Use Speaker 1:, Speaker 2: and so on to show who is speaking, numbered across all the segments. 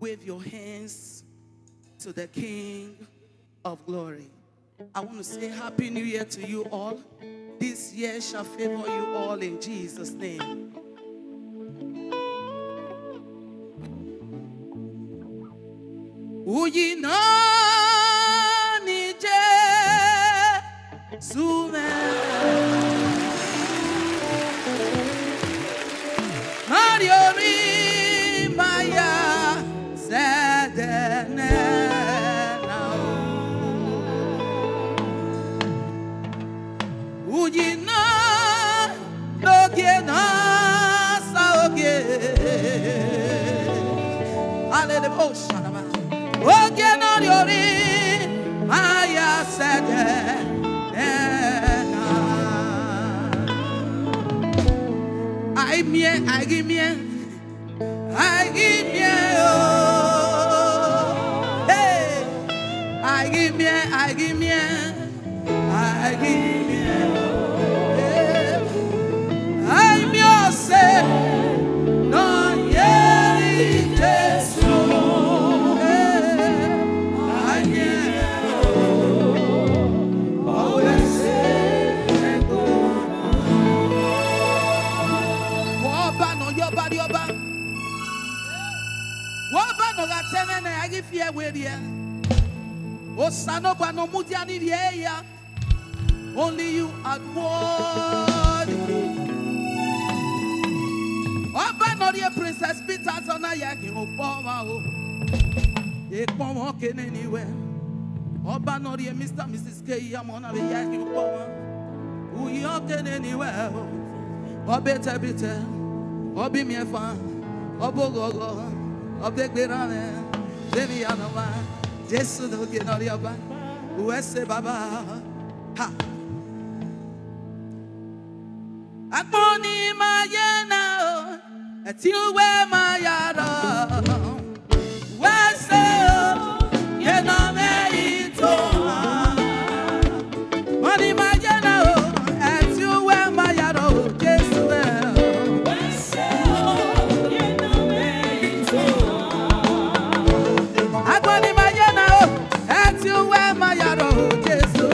Speaker 1: wave your hands to the King of Glory. I want to say Happy New Year to you all. This year shall favor you all in Jesus' name. Only you are worthy. Oba no the Princess Peter's on a yaki Obama. Ye come walking anywhere. Oba no the Mr. Mrs. K. Yamona the yaki Obama. Who you walking anywhere? Obeta bitter. Obi me fan. Obogogo. Obegberane. Devi Anova. Jesu no get on the Oba. Uese Baba. Ha. Akoni mayena etiwe mayara wese yena meito Akoni mayena etiwe mayara Jesu wese yena meito Akoni mayena etiwe mayara Jesu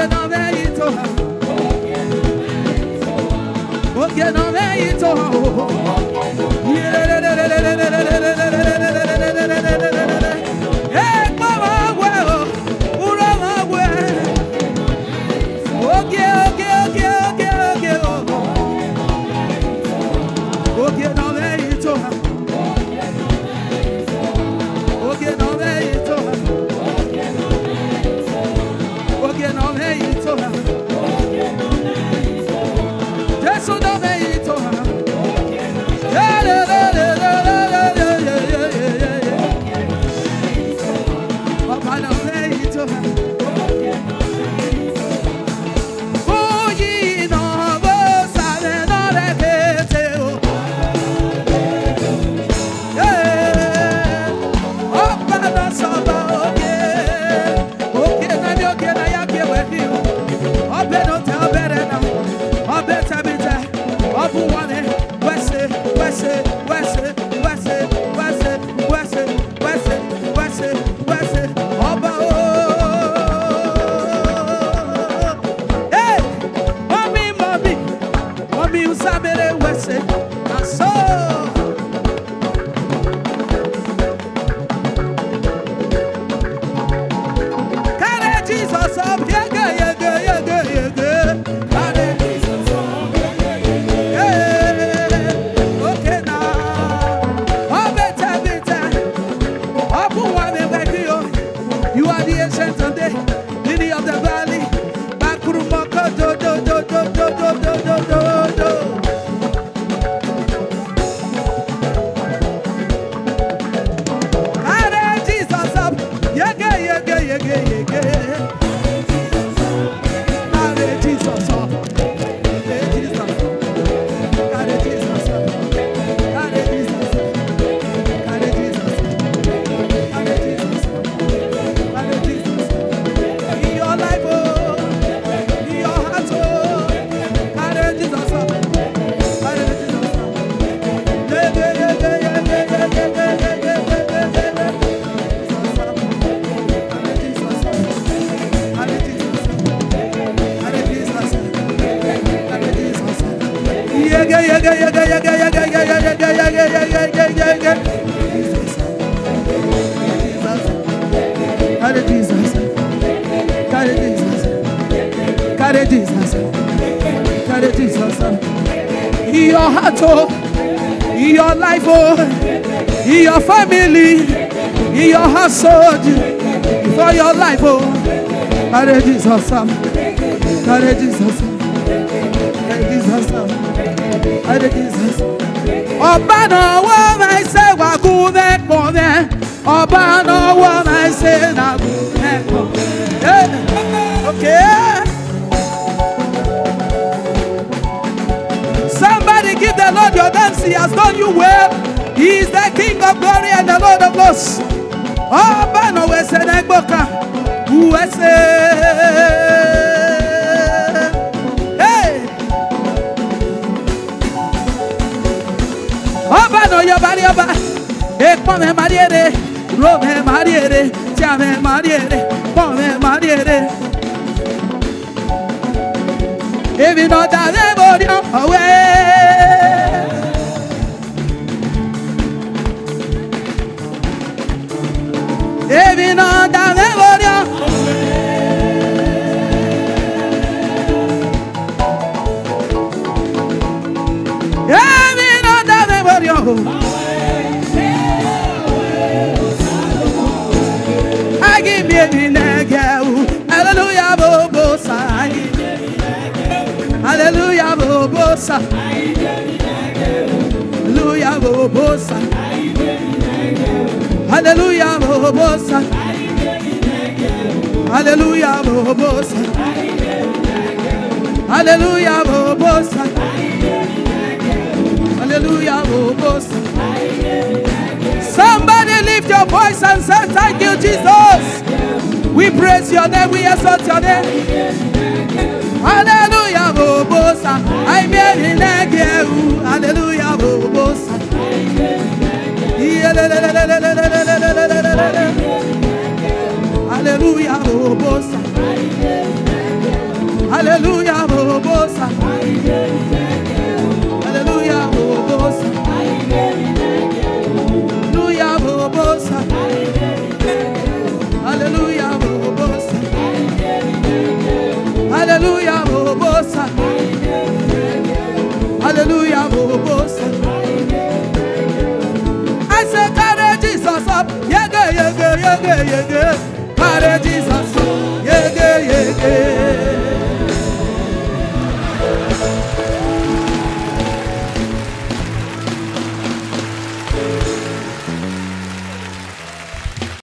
Speaker 1: Your heart, oh, your life, oh, your family, your household, for your life, oh, carry Jesus, carry Jesus, carry Jesus, carry Jesus. Oba no one I say wa go there for there. Oba no one I say na go there for there. Okay. Somebody give the Lord your dance. He has done you well. He is the King of glory and the Lord of Lords. Oba no we say na gboka. Who we say? Oba no your body oba, ekpome mariere, rome mariere, tiame mariere, pome mariere. If you know that everybody away, if you know that everybody I give me a hallelujah, bobosa. Hallelujah, bobosa. Hallelujah, bobosa. Hallelujah, bobosa. Hallelujah, bobosa. Hallelujah, bobosa. Hallelujah, bobosa. Somebody lift your voice and say, thank you, Jesus. We praise your name, we exalt your name. Hallelujah, bobosa. I made in again. Hallelujah, bobosa. Hallelujah, bobosa. Hallelujah, Bobosa. Hallelujah, Bobosa. Hallelujah, Bobosa. Hallelujah, Bobosa. Hallelujah, Bobosa. Hallelujah, Bobosa. I say, carry Jesus up. Yege, yege, yege, yege.